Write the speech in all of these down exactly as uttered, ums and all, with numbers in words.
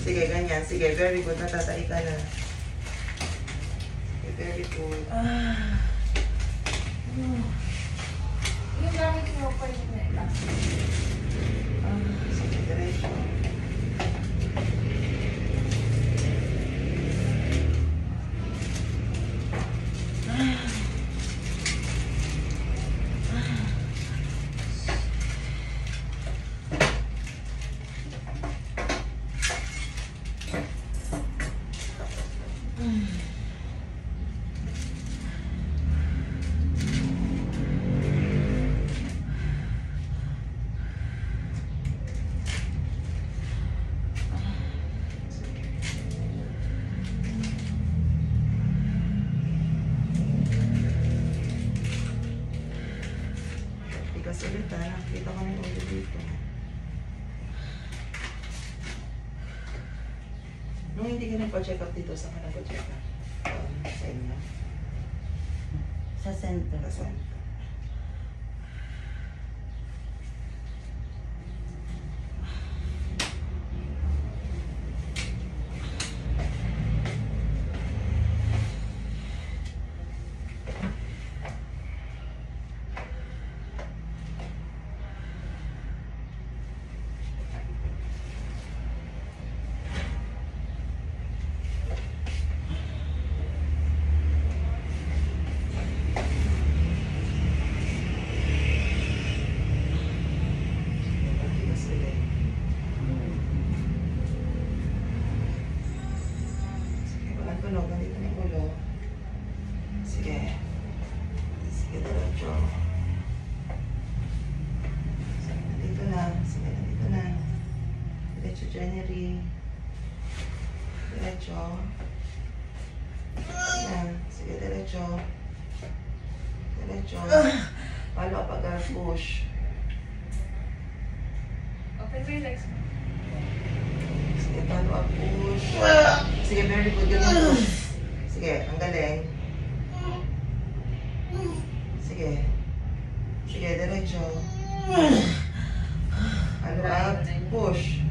Sige, ganyan. Sige, very good. Natatay ka na. Okay, very good. Ah. Uh. Yung gamit mo pa yung nila. Ah, sige, diretso. Tigas ulit ha. Nakikita ko ng ulo dito. Nung hindi ka nagpa-check up dito, saan ka nagpa-check up? Um, sa inyo? Sa center. Sa center. Tunog, nandito na yung ulo. Sige. Sige, diretso. Sige, nandito na. Sige, nandito na. Diretso, January. Diretso. Yan. Sige, diretso. Diretso. Palo up agad, push. Open mo yung legs mo. Sige, palo up, push. Sige, very good. Ganyan push. Sige, ang galing. Sige. Sige, diretso. Palo up, push.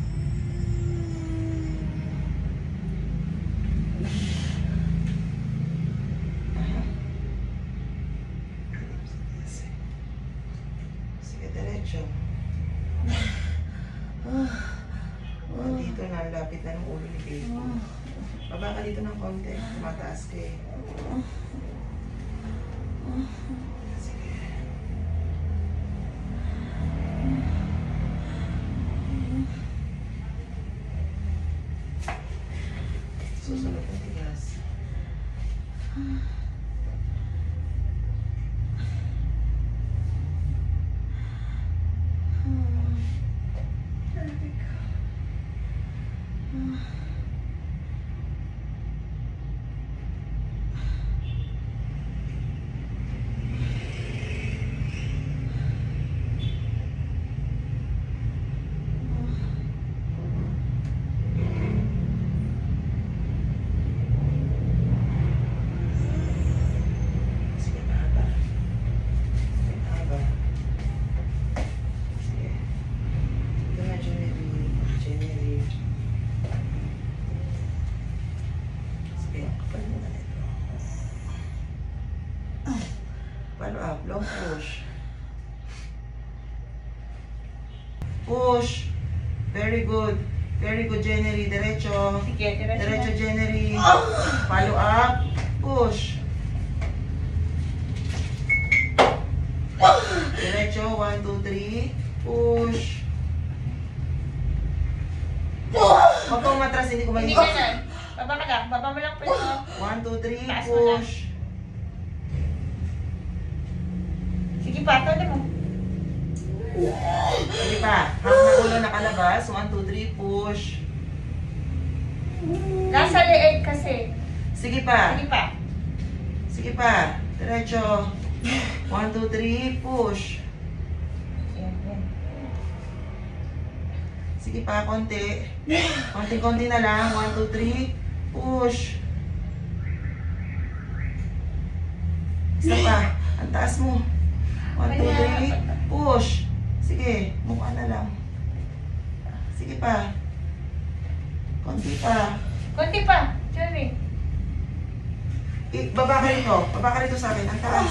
Sige, diretso. Oh, dito na, lapit na ng ulo ni baby. Baba ka dito ng konti. Mataas ka eh. Sige. Susunod na tigas. Follow up, long push. Push. Very good. Very good, January. Diretso. Sige, diretso. Diretso, January. Follow up. Push. Diretso. One, two, three. Push. Huwag kang umatras, hindi ko Hindi mali. ka na. Baba ka lang. Baba mo lang po ito. One, two, three. Taas mo lang. Push. Sige pa, todo mo. Sige pa. Hawak na ulo nakalabas. One, two, three. Push. Nasa leeg kasi. Sige pa. Sige pa. Sige pa. Diretso. One, two, three. Push. Yan, yan. Sige pa, konti. Konti-konti na lang. One, two, three. Push. Isa pa. Ang taas mo. One, two, three. Push. Sige. Mukha na lang. Sige pa. Konti pa. Konti pa. Cherry. I, baba ka rito. Baba ka rito sa akin. Ang taas.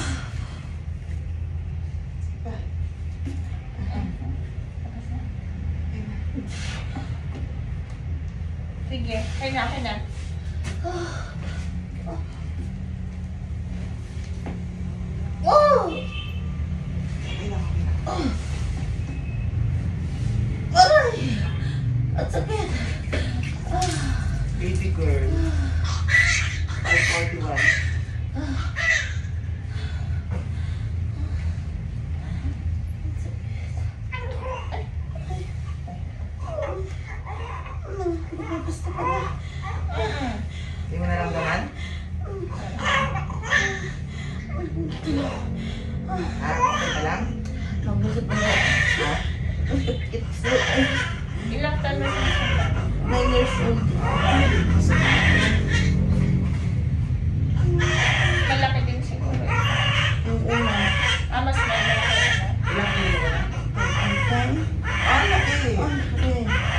Pa. Sige. Kaya na, kaya na. Oh! Okay lang, okay lang. Oh! Aray! At sakit. Ah! Baby girl. five forty-one. Basta ka na. Hindi mo naramdaman? Ha? Okay ka lang? Mabugot na nga. Ha? It's like Ilang taon na siya? nine years old. Malaki din siguro. Yung una. Ah, mas may malaki na. Ilang kilo ka na? Ang time. Ah, laki! Ah, okay.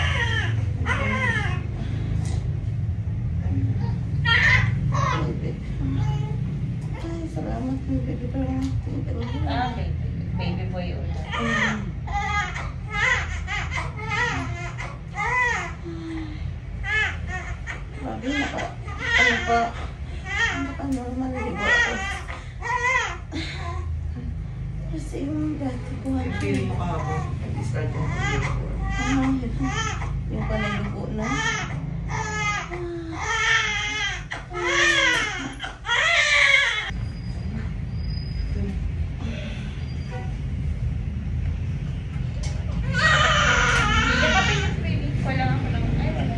Ay, salamat po, baby girl. Thank you. Ah, baby. Baby boy yun. Mm. Grabe, naka, ano pa, naka-normal, di ba? Kasi yung dati ko, Yung feeling mo kahapon, nag-start mo ng day four. ah, yung panalugo na. Yakapin yung baby. Wala ako lang. Ay, wala.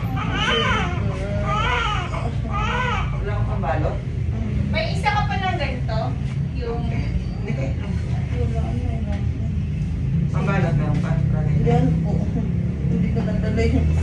Wala kang pambalot? May isa ka pa ng ganito. Yung... Hindi kayo. Wala, meron. Pambalot meron pa? Wala na yun. Yan po. Hindi ko nadala yung